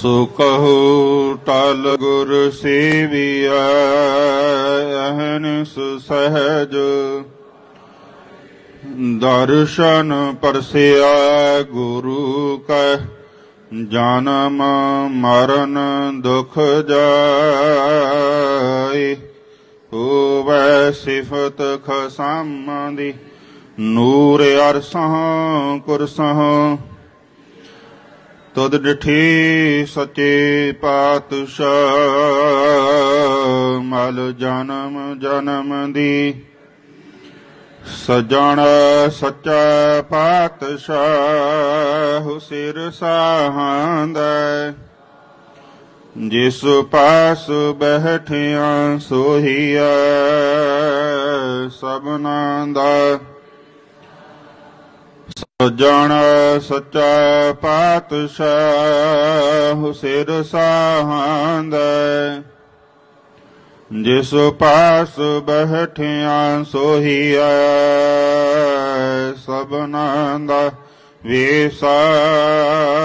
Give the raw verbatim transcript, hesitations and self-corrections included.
ਸੋ ਕਹੋ ਟਲ ਗੁਰ ਸੇਵੀਐ ਅਹਨਿਸ ਸਹਿਜ ਦਰਸ਼ਨ ਪਰਸਿਆ ਗੁਰੂ ਕੈ ਜਨਮ ਮਰਨ ਦੁਖ ਜਾਇ ਹੋਵੈ ਸਿਫਤ ਖਸਮ ਦੀ ਨੂਰ ਅਰਸਹ ਕੁਰਸਹ ਤੁਧ ਡਿਠੀ ਸੱਚੇ ਪਾਤਸ਼ਾਹ ਮਲ ਜਨਮ ਜਨਮ ਦੀ ਸਜਣ ਸੱਚਾ ਪਾਤਸ਼ਾਹ ਸਿਰ ਸਾਹਾਂਦੈ ਜਿਸ ਪਾਸ ਬੈਠਿਆ ਸੋਹੀਐ ਸਭਨਾਂ ਦਾ ਸਜਣ ਸੱਚਾ ਪਾਤਸ਼ਾਹ ਸਿਰ ਸਾਹਾਂਦੈ ਜਿਸ ਪਾਸ ਬੈਠਿਆ ਸੋਹੀਐ ਸਭਨਾਂ ਦਾ ਵੇਸਾ